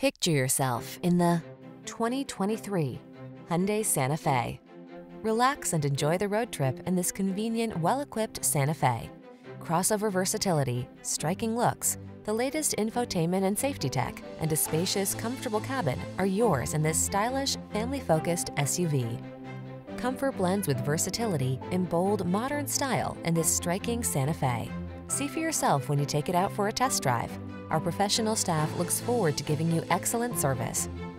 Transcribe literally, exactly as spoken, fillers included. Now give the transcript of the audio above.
Picture yourself in the twenty twenty-three Hyundai Santa Fe. Relax and enjoy the road trip in this convenient, well-equipped Santa Fe. Crossover versatility, striking looks, the latest infotainment and safety tech, and a spacious, comfortable cabin are yours in this stylish, family-focused S U V. Comfort blends with versatility in bold, modern style in this striking Santa Fe. See for yourself when you take it out for a test drive. Our professional staff looks forward to giving you excellent service.